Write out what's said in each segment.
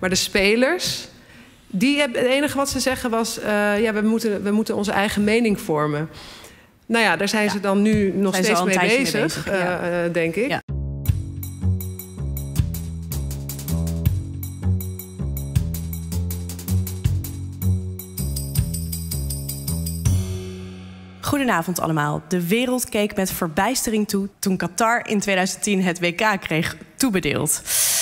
Maar de spelers, het enige wat ze zeggen was... we moeten onze eigen mening vormen. Nou ja, daar zijn ze dan nu nog steeds mee bezig, denk ik. Ja. Goedenavond allemaal. De wereld keek met verbijstering toe toen Qatar in 2010 het WK kreeg toebedeeld.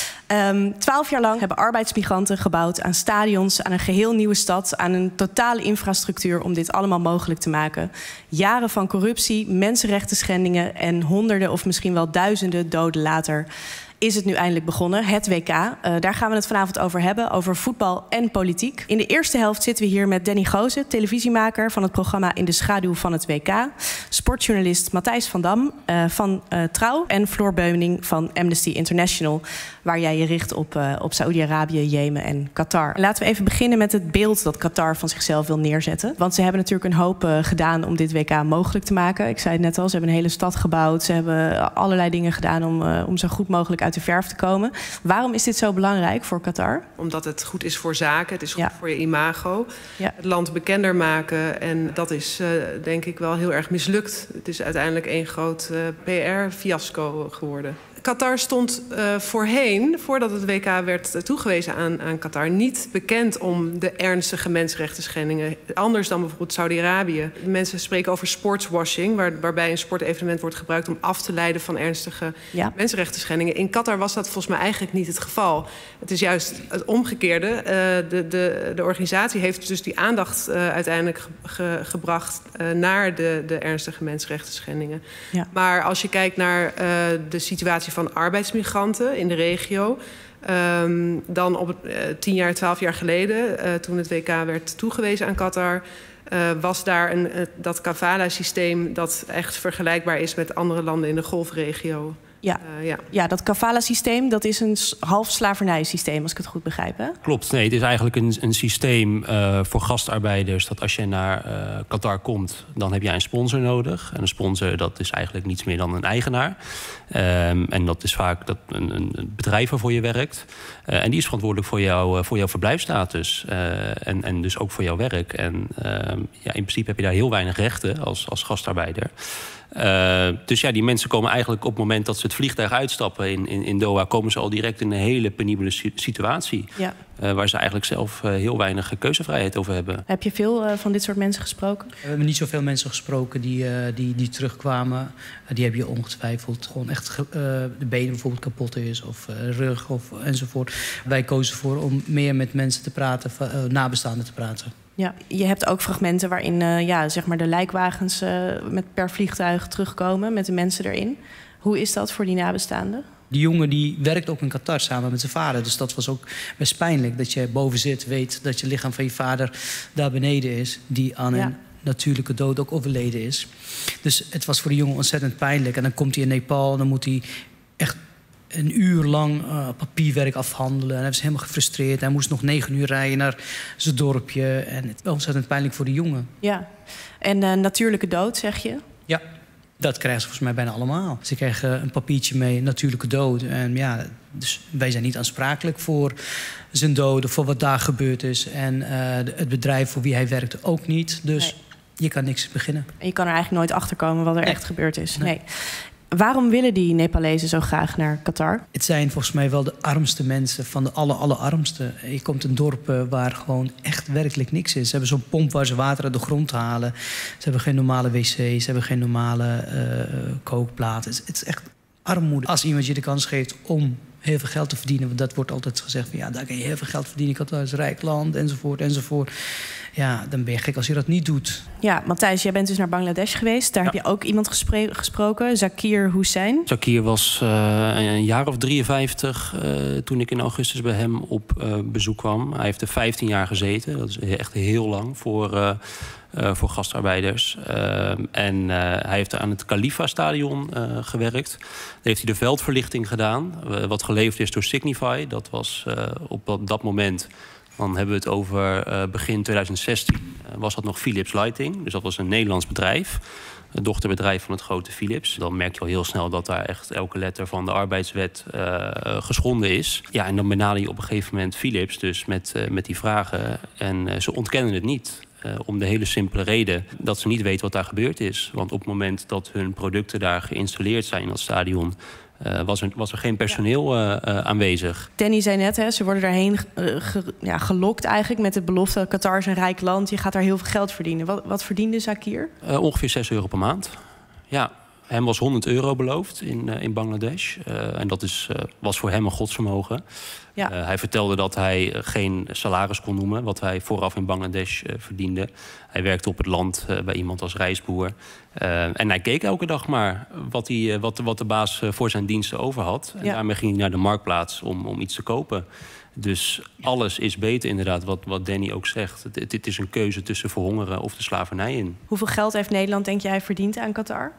12 jaar lang hebben arbeidsmigranten gebouwd aan stadions, aan een geheel nieuwe stad, aan een totale infrastructuur om dit allemaal mogelijk te maken. Jaren van corruptie, mensenrechten schendingen en honderden of misschien wel duizenden doden later is het nu eindelijk begonnen, het WK. Daar gaan we het vanavond over hebben, over voetbal en politiek. In de eerste helft zitten we hier met Danny Goosen, televisiemaker van het programma In de Schaduw van het WK. Sportjournalist Matthijs van Dam van Trouw en Floor Beuning van Amnesty International, waar jij je richt op Saoedi-Arabië, Jemen en Qatar. Laten we even beginnen met het beeld dat Qatar van zichzelf wil neerzetten. Want ze hebben natuurlijk een hoop gedaan om dit WK mogelijk te maken. Ik zei het net al, ze hebben een hele stad gebouwd. Ze hebben allerlei dingen gedaan om zo goed mogelijk uit de verf te komen. Waarom is dit zo belangrijk voor Qatar? Omdat het goed is voor zaken, het is goed voor je imago. Ja. Het land bekender maken en dat is denk ik wel heel erg mislukt. Het is uiteindelijk één groot PR-fiasco geworden. Qatar stond voorheen, voordat het WK werd toegewezen aan Qatar, niet bekend om de ernstige mensenrechten schendingen. Anders dan bijvoorbeeld Saudi-Arabië. Mensen spreken over sportswashing, waarbij een sportevenement wordt gebruikt om af te leiden van ernstige mensenrechten schendingen. In Qatar was dat volgens mij eigenlijk niet het geval. Het is juist het omgekeerde. De organisatie heeft dus die aandacht uiteindelijk gebracht naar de ernstige mensenrechten schendingen. Ja. Maar als je kijkt naar de situatie van arbeidsmigranten in de regio, dan op 12 jaar geleden, toen het WK werd toegewezen aan Qatar, was daar dat kafala-systeem dat echt vergelijkbaar is met andere landen in de golfregio. Ja, dat kafala-systeem, dat is een half slavernijsysteem, als ik het goed begrijp, hè? Klopt, nee, het is eigenlijk een systeem voor gastarbeiders dat als je naar Qatar komt, dan heb jij een sponsor nodig. En een sponsor, dat is eigenlijk niets meer dan een eigenaar. En dat is vaak een bedrijf waarvoor je werkt. En die is verantwoordelijk voor jouw verblijfsstatus. En dus ook voor jouw werk. En in principe heb je daar heel weinig rechten als gastarbeider. Dus ja, die mensen komen eigenlijk op het moment dat ze het vliegtuig uitstappen in Doha, komen ze al direct in een hele penibele situatie. Ja. Waar ze eigenlijk zelf heel weinig keuzevrijheid over hebben. Heb je veel van dit soort mensen gesproken? We hebben niet zoveel mensen gesproken die terugkwamen. Die heb je ongetwijfeld gewoon echt de benen bijvoorbeeld kapot is of rug enzovoort. Wij kozen voor om meer met mensen te praten, nabestaanden te praten. Ja, je hebt ook fragmenten waarin zeg maar de lijkwagens per vliegtuig terugkomen met de mensen erin. Hoe is dat voor die nabestaanden? Die jongen die werkt ook in Qatar samen met zijn vader. Dus dat was ook best pijnlijk. Dat je boven zit, weet dat je lichaam van je vader daar beneden is. Die aan een natuurlijke dood ook overleden is. Dus het was voor die jongen ontzettend pijnlijk. En dan komt hij in Nepal, dan moet hij echt een uur lang papierwerk afhandelen. En hij was helemaal gefrustreerd. Hij moest nog 9 uur rijden naar zijn dorpje. En het was ontzettend pijnlijk voor die jongen. Ja, en natuurlijke dood, zeg je? Ja, dat krijgen ze volgens mij bijna allemaal. Ze krijgen een papiertje mee, natuurlijke dood. En ja, dus wij zijn niet aansprakelijk voor zijn dood of voor wat daar gebeurd is. En het bedrijf voor wie hij werkte ook niet. Dus je kan niks beginnen. En je kan er eigenlijk nooit achter komen wat er echt gebeurd is. Nee. Waarom willen die Nepalezen zo graag naar Qatar? Het zijn volgens mij wel de armste mensen van de allerarmste. Je komt een dorp waar gewoon echt werkelijk niks is. Ze hebben zo'n pomp waar ze water uit de grond halen. Ze hebben geen normale wc's, ze hebben geen normale kookplaten. Het is echt armoede. Als iemand je de kans geeft om heel veel geld te verdienen, want dat wordt altijd gezegd van ja, daar kan je heel veel geld verdienen. Qatar is een rijk land, enzovoort. Ja, dan ben je gek als je dat niet doet. Ja, Matthijs, jij bent dus naar Bangladesh geweest. Daar heb je ook iemand gesproken, Zakir Hussain. Zakir was een jaar of 53 toen ik in augustus bij hem op bezoek kwam. Hij heeft er 15 jaar gezeten. Dat is echt heel lang voor gastarbeiders. En hij heeft aan het Khalifa-stadion gewerkt. Daar heeft hij de veldverlichting gedaan, wat geleverd is door Signify. Dat was op dat moment, dan hebben we het over begin 2016, was dat nog Philips Lighting. Dus dat was een Nederlands bedrijf. het dochterbedrijf van het grote Philips. Dan merk je al heel snel dat daar echt elke letter van de arbeidswet geschonden is. Ja, en dan benader je op een gegeven moment Philips dus met die vragen. En ze ontkennen het niet. Om de hele simpele reden dat ze niet weten wat daar gebeurd is. Want op het moment dat hun producten daar geïnstalleerd zijn in dat stadion, was er geen personeel aanwezig. Danny zei net, hè, ze worden daarheen gelokt eigenlijk met de belofte: Qatar is een rijk land, je gaat daar heel veel geld verdienen. Wat verdiende Zakir? Ongeveer €6 per maand. Ja, hem was €100 beloofd in Bangladesh. En dat was voor hem een godsvermogen. Ja. Hij vertelde dat hij geen salaris kon noemen wat hij vooraf in Bangladesh verdiende. Hij werkte op het land bij iemand als reisboer. En hij keek elke dag maar wat de baas voor zijn diensten over had. En daarmee ging hij naar de marktplaats om iets te kopen. Dus alles is beter inderdaad, wat Danny ook zegt. Het is een keuze tussen verhongeren of de slavernij in. Hoeveel geld heeft Nederland, denk jij, verdiend aan Qatar?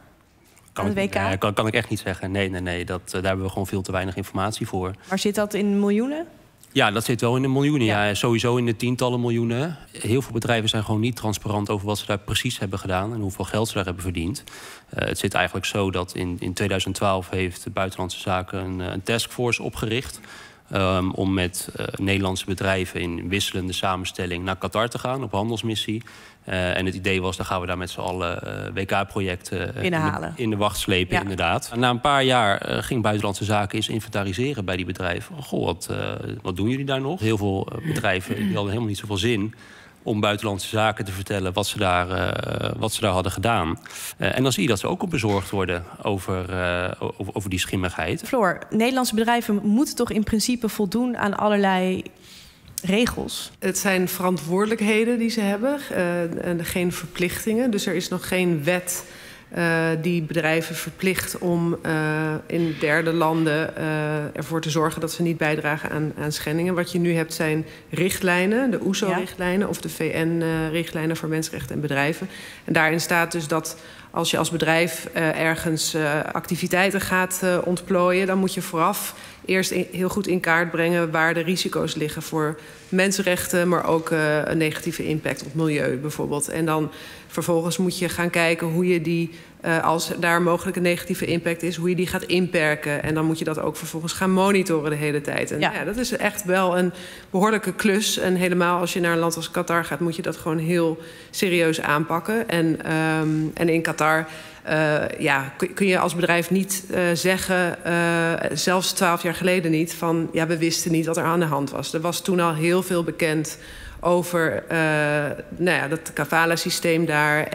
Kan ik echt niet zeggen. Nee. Daar hebben we gewoon veel te weinig informatie voor. Maar zit dat in miljoenen? Ja, dat zit wel in de miljoenen. Ja, sowieso in de tientallen miljoenen. Heel veel bedrijven zijn gewoon niet transparant over wat ze daar precies hebben gedaan en hoeveel geld ze daar hebben verdiend. Het zit eigenlijk zo dat in 2012 heeft de Buitenlandse Zaken een taskforce opgericht. Om met Nederlandse bedrijven in wisselende samenstelling naar Qatar te gaan op handelsmissie. En het idee was, dan gaan we daar met z'n allen WK-projecten in de wacht slepen, inderdaad. En na een paar jaar ging Buitenlandse Zaken eens inventariseren bij die bedrijven. Goh, wat doen jullie daar nog? Heel veel bedrijven die hadden helemaal niet zoveel zin om Buitenlandse Zaken te vertellen wat ze daar hadden gedaan. En dan zie je dat ze ook op bezorgd worden over die schimmigheid. Floor, Nederlandse bedrijven moeten toch in principe voldoen aan allerlei regels? Het zijn verantwoordelijkheden die ze hebben en geen verplichtingen. Dus er is nog geen wet die bedrijven verplicht om in derde landen ervoor te zorgen dat ze niet bijdragen aan schendingen. Wat je nu hebt zijn richtlijnen, de OESO-richtlijnen of de VN-richtlijnen voor mensenrechten en bedrijven. En daarin staat dus dat als je als bedrijf ergens activiteiten gaat ontplooien, dan moet je vooraf eerst heel goed in kaart brengen waar de risico's liggen voor mensenrechten, maar ook een negatieve impact op milieu bijvoorbeeld. En dan vervolgens moet je gaan kijken hoe je die, als daar mogelijk een negatieve impact is, hoe je die gaat inperken. En dan moet je dat ook vervolgens gaan monitoren de hele tijd. En ja, dat is echt wel een behoorlijke klus. En helemaal als je naar een land als Qatar gaat, moet je dat gewoon heel serieus aanpakken. En in Qatar kun je als bedrijf niet zeggen, zelfs 12 jaar geleden niet, van ja, we wisten niet wat er aan de hand was. Er was toen al heel veel bekend over dat kafala-systeem daar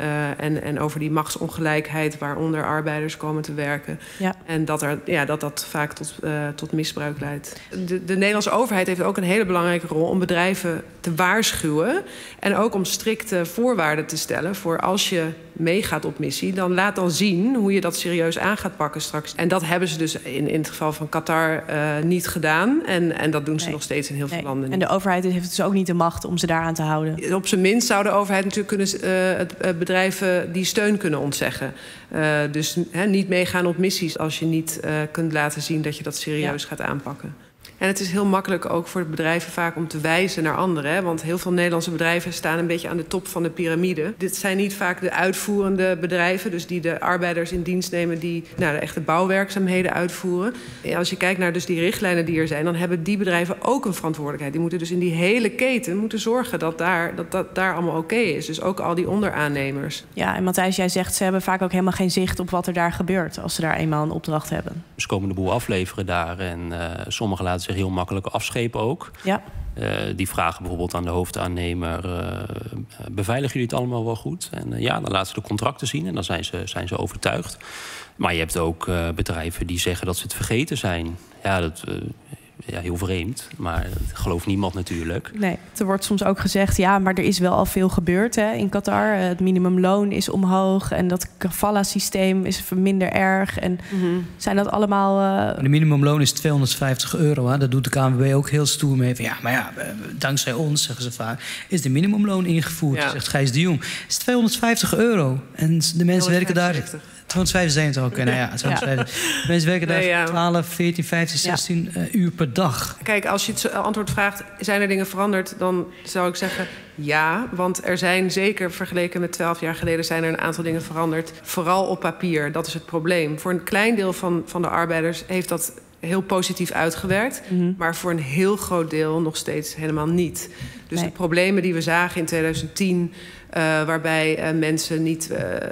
en over die machtsongelijkheid waaronder arbeiders komen te werken. Ja. En dat vaak tot misbruik leidt. De Nederlandse overheid heeft ook een hele belangrijke rol om bedrijven te waarschuwen en ook om strikte voorwaarden te stellen voor als je meegaat op missie, dan laat dan zien hoe je dat serieus aan gaat pakken straks. En dat hebben ze dus in het geval van Qatar niet gedaan. En dat doen ze nog steeds in heel veel landen. En de overheid heeft dus ook niet de macht om ze daaraan te houden. Op zijn minst zou de overheid natuurlijk bedrijven die steun kunnen ontzeggen. Dus niet meegaan op missies als je niet kunt laten zien dat je dat serieus gaat aanpakken. En het is heel makkelijk ook voor de bedrijven vaak om te wijzen naar anderen. Hè? Want heel veel Nederlandse bedrijven staan een beetje aan de top van de piramide. Dit zijn niet vaak de uitvoerende bedrijven, dus die de arbeiders in dienst nemen die de echte bouwwerkzaamheden uitvoeren. En als je kijkt naar dus die richtlijnen die er zijn, dan hebben die bedrijven ook een verantwoordelijkheid. Die moeten dus in die hele keten zorgen dat daar allemaal oké is. Dus ook al die onderaannemers. Ja, en Matthijs, jij zegt ze hebben vaak ook helemaal geen zicht op wat er daar gebeurt als ze daar eenmaal een opdracht hebben. Ze komen de boel afleveren daar en sommigen laten zich heel makkelijk afschepen ook. Ja. Die vragen bijvoorbeeld aan de hoofdaannemer, beveiligen jullie het allemaal wel goed? En dan laten ze de contracten zien en dan zijn ze overtuigd. Maar je hebt ook bedrijven die zeggen dat ze het vergeten zijn. Ja, dat heel vreemd, maar dat gelooft niemand natuurlijk. Nee, er wordt soms ook gezegd, ja, maar er is wel al veel gebeurd in Qatar. Het minimumloon is omhoog en dat kafala-systeem is minder erg. En zijn dat allemaal... De minimumloon is €250. Hè? Dat doet de KNVB ook heel stoer mee. Van, dankzij ons, zeggen ze vaak, is de minimumloon ingevoerd. Zegt Gijs de Jong. Het is €250. En de mensen werken daar 275 ook kunnen, ja. 275. Mensen werken daar 12, 14, 15, 16 uur per dag. Kijk, als je het antwoord vraagt, zijn er dingen veranderd? Dan zou ik zeggen ja. Want er zijn zeker, vergeleken met 12 jaar geleden, zijn er een aantal dingen veranderd. Vooral op papier, dat is het probleem. Voor een klein deel van de arbeiders heeft dat heel positief uitgewerkt. Maar voor een heel groot deel nog steeds helemaal niet. Dus de problemen die we zagen in 2010... waarbij mensen niet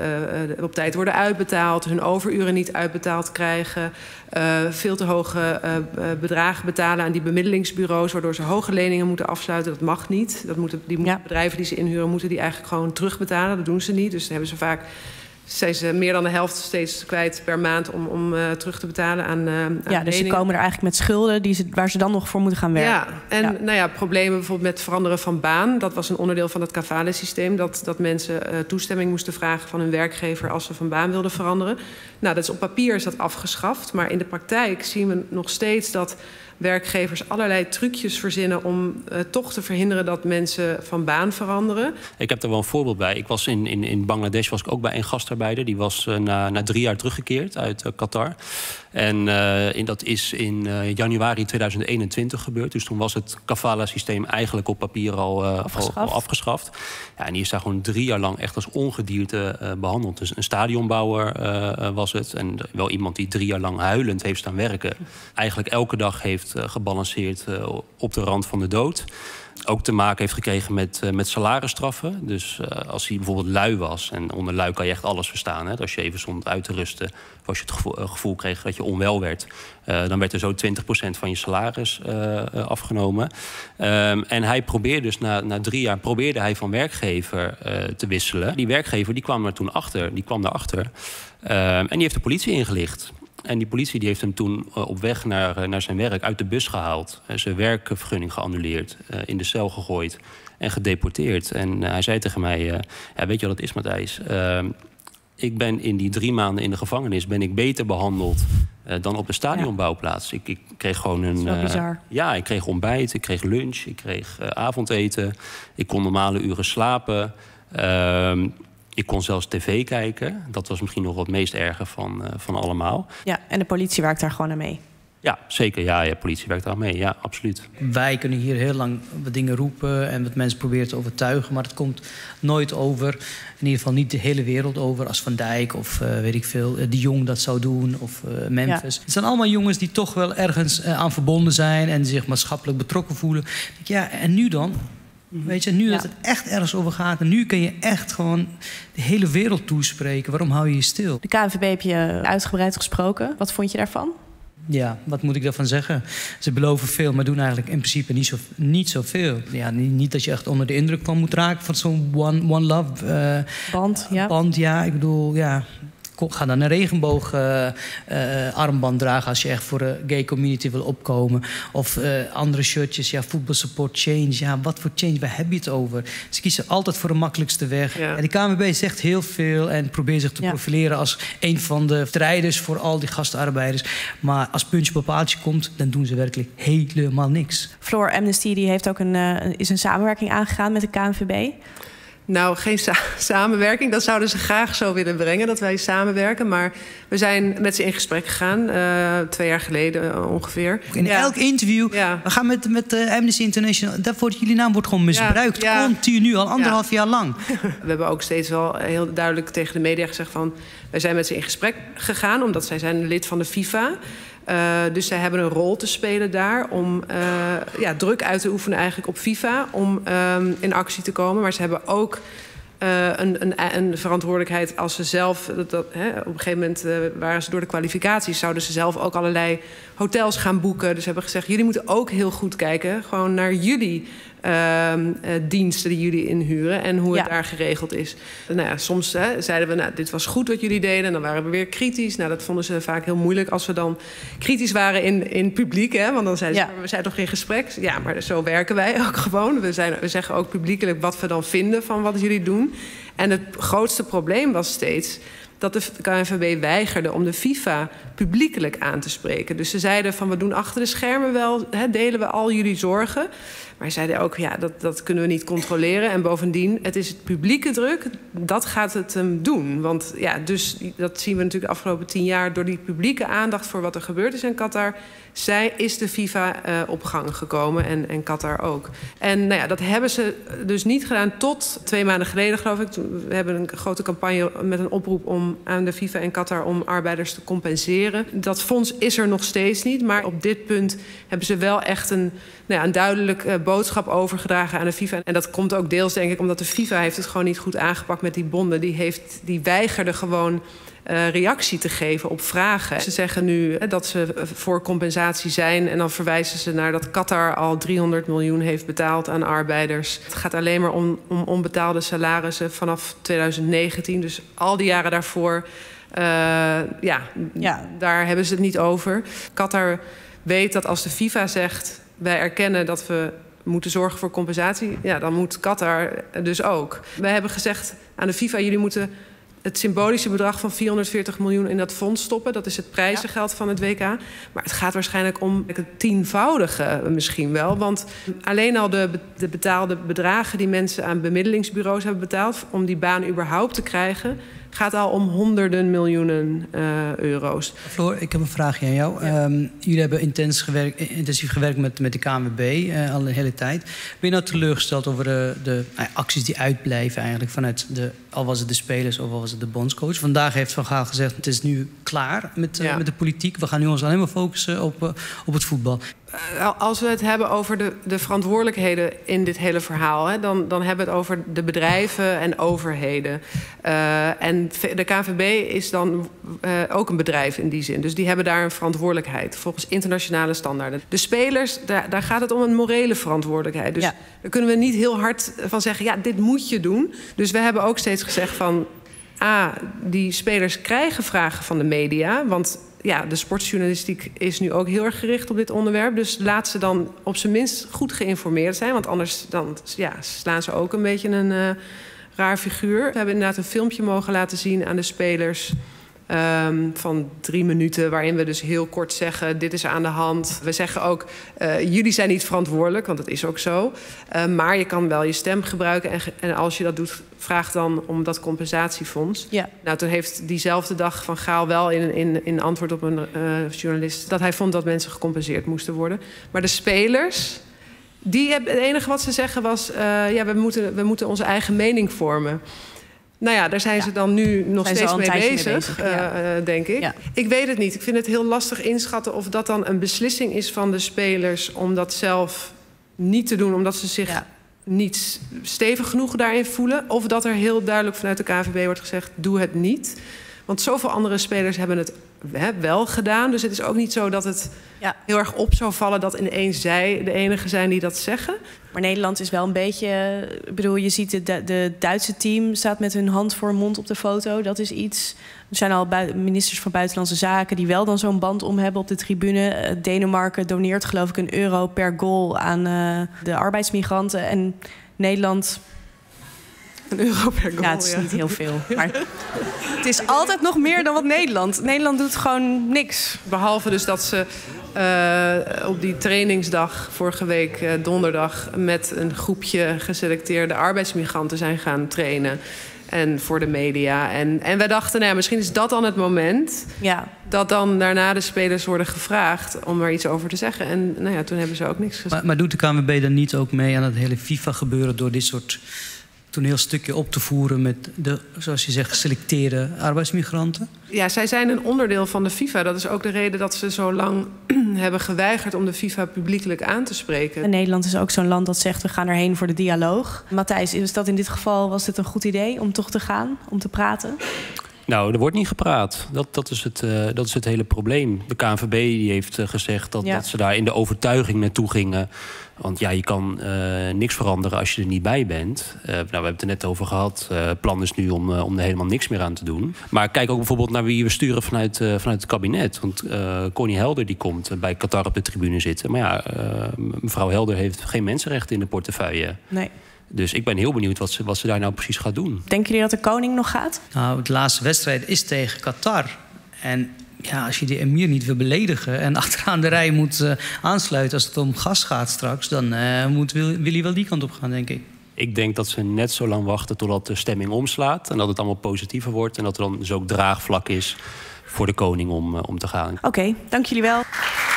op tijd worden uitbetaald... hun overuren niet uitbetaald krijgen... veel te hoge bedragen betalen aan die bemiddelingsbureaus... waardoor ze hoge leningen moeten afsluiten. Dat mag niet. Bedrijven die ze inhuren moeten die eigenlijk gewoon terugbetalen. Dat doen ze niet. Dus dan hebben ze vaak... zijn ze meer dan de helft steeds kwijt per maand om terug te betalen aan leningen. Dus ze komen er eigenlijk met schulden waar ze dan nog voor moeten gaan werken. Ja, en problemen bijvoorbeeld met veranderen van baan. Dat was een onderdeel van het Cavale-systeem. Dat mensen toestemming moesten vragen van hun werkgever als ze van baan wilden veranderen. Nou, dat is op papier is dat afgeschaft. Maar in de praktijk zien we nog steeds dat werkgevers allerlei trucjes verzinnen om toch te verhinderen dat mensen van baan veranderen. Ik heb er wel een voorbeeld bij. Ik was in Bangladesh was ik ook bij een gastarbeider. Die was na 3 jaar teruggekeerd uit Qatar. En dat is in januari 2021 gebeurd. Dus toen was het kafala-systeem eigenlijk op papier al afgeschaft. Ja, en die is daar gewoon 3 jaar lang echt als ongedierte behandeld. Dus een stadionbouwer was het. En wel iemand die 3 jaar lang huilend heeft staan werken. Eigenlijk elke dag heeft gebalanceerd op de rand van de dood. Ook te maken heeft gekregen met salarisstraffen. Dus als hij bijvoorbeeld lui was... en onder lui kan je echt alles verstaan. Hè? Als je even stond uit te rusten... of als je het gevoel kreeg dat je onwel werd... dan werd er zo 20% van je salaris afgenomen. En hij probeerde dus na 3 jaar probeerde hij van werkgever te wisselen. Die werkgever die kwam er toen achter. Die kwam daarachter. En die heeft de politie ingelicht. En die politie die heeft hem toen op weg naar zijn werk uit de bus gehaald. Zijn werkvergunning geannuleerd, in de cel gegooid en gedeporteerd. En hij zei tegen mij, weet je wat het is, Matthijs? Ik ben in die 3 maanden in de gevangenis ben ik beter behandeld dan op de stadionbouwplaats. Ik kreeg gewoon een... Dat is bizar. Ja, ik kreeg ontbijt, ik kreeg lunch, ik kreeg avondeten. Ik kon normale uren slapen. Ik kon zelfs tv kijken. Dat was misschien nog wat meest erge van allemaal. Ja, en de politie werkt daar gewoon aan mee. Ja, zeker. Ja, de politie werkt daar mee. Ja, absoluut. Wij kunnen hier heel lang wat dingen roepen en wat mensen proberen te overtuigen, maar het komt nooit over. In ieder geval niet de hele wereld over als Van Dijk of weet ik veel, de Jong dat zou doen of Memphis. Het zijn allemaal jongens die toch wel ergens aan verbonden zijn en zich maatschappelijk betrokken voelen. Ja, en nu dan? Weet je, nu dat het echt ergens over gaat... en nu kun je echt gewoon de hele wereld toespreken. Waarom hou je je stil? De KNVB heb je uitgebreid gesproken. Wat vond je daarvan? Ja, wat moet ik daarvan zeggen? Ze beloven veel, maar doen eigenlijk in principe niet zoveel. Ja, niet dat je echt onder de indruk van moet raken... van zo'n One Love band, ja. Ik bedoel, ja... Ga dan een regenboog armband dragen als je echt voor de gay community wil opkomen. Of andere shirtjes, ja, football support change. Ja, wat voor change, waar heb je het over? Ze kiezen altijd voor de makkelijkste weg. Ja. En de KNVB zegt heel veel en probeert zich te profileren als een van de strijders voor al die gastarbeiders. Maar als puntje op paaltje komt, dan doen ze werkelijk helemaal niks. Floor, Amnesty die heeft ook is een samenwerking aangegaan met de KNVB. Nou, geen samenwerking. Dat zouden ze graag zo willen brengen, dat wij samenwerken. Maar we zijn met ze in gesprek gegaan, 2 jaar geleden ongeveer. In elk interview, we gaan met Amnesty International... jullie naam wordt gewoon misbruikt, continu, al 1,5 jaar lang. We hebben ook steeds wel heel duidelijk tegen de media gezegd van... wij zijn met ze in gesprek gegaan, omdat zij zijn lid van de FIFA... Dus zij hebben een rol te spelen daar om druk uit te oefenen eigenlijk op FIFA... om in actie te komen. Maar ze hebben ook een verantwoordelijkheid als ze zelf... op een gegeven moment waren ze door de kwalificaties... zouden ze zelf ook allerlei hotels gaan boeken. Dus ze hebben gezegd, jullie moeten ook heel goed kijken... gewoon naar jullie diensten die jullie inhuren... en hoe het daar geregeld is. Nou ja, soms zeiden we, dit was goed wat jullie deden... en dan waren we weer kritisch. Nou, dat vonden ze vaak heel moeilijk als we dan kritisch waren in publiek. Hè? Want dan zeiden ze, we zijn toch in gesprek? Ja, maar zo werken wij ook gewoon. We zeggen ook publiekelijk wat we dan vinden van wat jullie doen. En het grootste probleem was steeds... dat de KNVB weigerde om de FIFA publiekelijk aan te spreken. Dus ze zeiden van, we doen achter de schermen wel, delen we al jullie zorgen. Maar ze zeiden ook, ja, dat kunnen we niet controleren. En bovendien, het is het publieke druk, dat gaat het hem doen. Want ja, dus dat zien we natuurlijk de afgelopen 10 jaar... door die publieke aandacht voor wat er gebeurd is in Qatar... is de FIFA op gang gekomen en Qatar ook. En nou ja, dat hebben ze dus niet gedaan tot 2 maanden geleden, geloof ik. We hebben een grote campagne met een oproep aan de FIFA en Qatar om arbeiders te compenseren. Dat fonds is er nog steeds niet, maar op dit punt hebben ze wel echt een duidelijke boodschap overgedragen aan de FIFA. En dat komt ook deels, denk ik, omdat de FIFA heeft het gewoon niet goed aangepakt met die bonden. Die weigerde gewoon reactie te geven op vragen. Ze zeggen nu dat ze voor compensatie zijn... en dan verwijzen ze naar dat Qatar al 300 miljoen heeft betaald aan arbeiders. Het gaat alleen maar om onbetaalde salarissen vanaf 2019. Dus al die jaren daarvoor, daar hebben ze het niet over. Qatar weet dat als de FIFA zegt, wij erkennen dat we moeten zorgen voor compensatie... ja, dan moet Qatar dus ook. Wij hebben gezegd aan de FIFA, jullie moeten het symbolische bedrag van 440 miljoen in dat fonds stoppen. Dat is het prijzengeld van het WK. Maar het gaat waarschijnlijk om het 10-voudige misschien wel. Want alleen al de betaalde bedragen die mensen aan bemiddelingsbureaus hebben betaald... om die baan überhaupt te krijgen, gaat al om honderden miljoenen euro's. Floor, ik heb een vraagje aan jou. Ja. Jullie hebben intensief gewerkt met de KNVB al een hele tijd. Ben je nou teleurgesteld over de acties die uitblijven eigenlijk vanuit al was het de spelers of al was het de bondscoach? Vandaag heeft Van Gaal gezegd, het is nu klaar met de politiek. We gaan nu ons alleen maar focussen op het voetbal. Als we het hebben over de verantwoordelijkheden in dit hele verhaal... dan hebben we het over de bedrijven en overheden. En de KNVB is dan ook een bedrijf in die zin. Dus die hebben daar een verantwoordelijkheid volgens internationale standaarden. De spelers, daar gaat het om een morele verantwoordelijkheid. Dus daar kunnen we niet heel hard van zeggen, ja, dit moet je doen. Dus we hebben ook steeds gezegd van... die spelers krijgen vragen van de media, want... ja, de sportjournalistiek is nu ook heel erg gericht op dit onderwerp. Dus laat ze dan op zijn minst goed geïnformeerd zijn. Want anders slaan ze ook een beetje een raar figuur. We hebben inderdaad een filmpje mogen laten zien aan de spelers... van 3 minuten, waarin we dus heel kort zeggen... dit is aan de hand. We zeggen ook, jullie zijn niet verantwoordelijk, want dat is ook zo. Maar je kan wel je stem gebruiken. En als je dat doet, vraag dan om dat compensatiefonds. Ja. Nou, toen heeft diezelfde dag Van Gaal wel in antwoord op een journalist... dat hij vond dat mensen gecompenseerd moesten worden. Maar de spelers... het enige wat ze zeggen was... we moeten onze eigen mening vormen. Nou ja, daar zijn ze dan nu nog steeds mee bezig, denk ik. Ja. Ik weet het niet. Ik vind het heel lastig inschatten of dat dan een beslissing is van de spelers... om dat zelf niet te doen, omdat ze zich niet stevig genoeg daarin voelen. Of dat er heel duidelijk vanuit de KNVB wordt gezegd, doe het niet. Want zoveel andere spelers hebben het wel gedaan. Dus het is ook niet zo dat het heel erg op zou vallen... dat ineens zij de enige zijn die dat zeggen. Maar Nederland is wel een beetje... Ik bedoel, je ziet de Duitse team staat met hun hand voor hun mond op de foto. Dat is iets... Er zijn al ministers van Buitenlandse Zaken... die wel dan zo'n band om hebben op de tribune. Denemarken doneert geloof ik €1 per goal aan de arbeidsmigranten. En Nederland... €1 per goal, het is niet heel veel. Maar het is altijd nog meer dan wat Nederland. Nederland doet gewoon niks. Behalve dus dat ze op die trainingsdag vorige week donderdag... met een groepje geselecteerde arbeidsmigranten zijn gaan trainen. En voor de media. En wij dachten, misschien is dat dan het moment... dat dan daarna de spelers worden gevraagd om er iets over te zeggen. En toen hebben ze ook niks gezegd. Maar doet de KNVB dan niet ook mee aan het hele FIFA-gebeuren... door dit soort toneelstukje op te voeren met de, zoals je zegt, geselecteerde arbeidsmigranten? Ja, zij zijn een onderdeel van de FIFA. Dat is ook de reden dat ze zo lang hebben geweigerd om de FIFA publiekelijk aan te spreken. En Nederland is ook zo'n land dat zegt, we gaan erheen voor de dialoog. Matthijs, is dat in dit geval, was het een goed idee om toch te gaan, om te praten? Nou, er wordt niet gepraat. Dat is het hele probleem. De KNVB die heeft gezegd dat ze daar in de overtuiging naartoe gingen. Want je kan niks veranderen als je er niet bij bent. We hebben het er net over gehad. Het plan is nu om er helemaal niks meer aan te doen. Maar kijk ook bijvoorbeeld naar wie we sturen vanuit het kabinet. Want Connie Helder die komt bij Qatar op de tribune zitten. Maar mevrouw Helder heeft geen mensenrechten in de portefeuille. Nee. Dus ik ben heel benieuwd wat ze daar nou precies gaat doen. Denken jullie dat de koning nog gaat? Nou, de laatste wedstrijd is tegen Qatar. En ja, als je de emir niet wil beledigen en achteraan de rij moet aansluiten als het om gas gaat straks, dan wil hij wel die kant op gaan, denk ik. Ik denk dat ze net zo lang wachten totdat de stemming omslaat en dat het allemaal positiever wordt en dat er dan dus ook draagvlak is voor de koning om te gaan. Oké, dank jullie wel.